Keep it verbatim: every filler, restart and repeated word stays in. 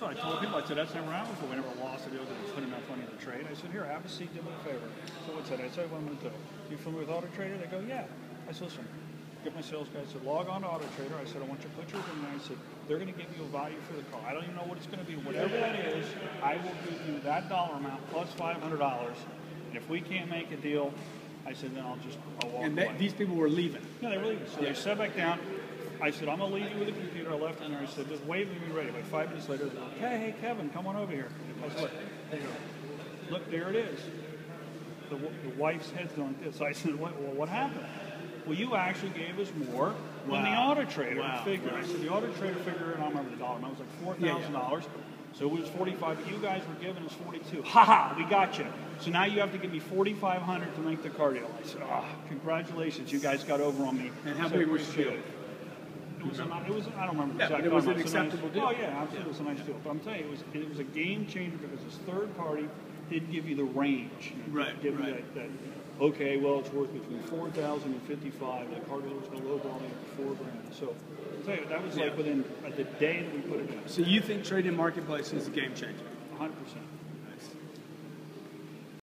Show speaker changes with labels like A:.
A: what I told people. I said, that's never happened before. We never lost a deal because we put enough money in the trade. I said, here, have a seat, do me a favor. So what's that? I said, what I'm going to do. You familiar with Auto Trader? They go, yeah. I said, listen, get my sales guy. I said, log on to Auto Trader. I said, I want you to put yours in there. I said, they're going to give you a value for the car. I don't even know what it's going to be. Whatever that is, I will give you that dollar amount plus five hundred dollars. And if we can't make a deal, I said, then I'll just I'll walk
B: and
A: away.
B: And these people were leaving.
A: Yeah, they were leaving. So yeah. They sat back down. I said, I'm going to leave you with a computer. I left in there. I said, just wave me ready. Like five minutes later, they're like, hey, hey, Kevin, come on over here. I said, look, there you go. Look, there it is. The, the wife's head's going like this. So I said, well, what happened? Well, you actually gave us more wow. than the Auto Trader
B: wow.
A: figure.
B: Wow.
A: I said, the Auto Trader figure, and I don't remember the dollar amount, it was like four thousand dollars. Yeah, yeah. So it was forty-five, but you guys were giving us forty-two. Ha ha, we got you. So now you have to give me forty-five hundred to make the car deal. I said, ah, oh, congratulations, you guys got over on me.
B: And how
A: so
B: big was the deal?
A: It was, a, it was, I don't remember the
B: yeah,
A: exact
B: but it was
A: amount.
B: an acceptable
A: nice,
B: deal.
A: Oh yeah, absolutely, yeah. It was a nice deal. But I'm telling you, it was, it was a game changer because this third party didn't give you the range. You know,
B: right,
A: give
B: right.
A: You that, that, okay, well, it's worth between four thousand and fifty-five. The car dealer was going to lowball me at four grand. So, I'll tell you, that was
B: yeah.
A: like within uh, the day that we put it in.
B: So you think trading marketplace is a game changer?
A: one hundred percent.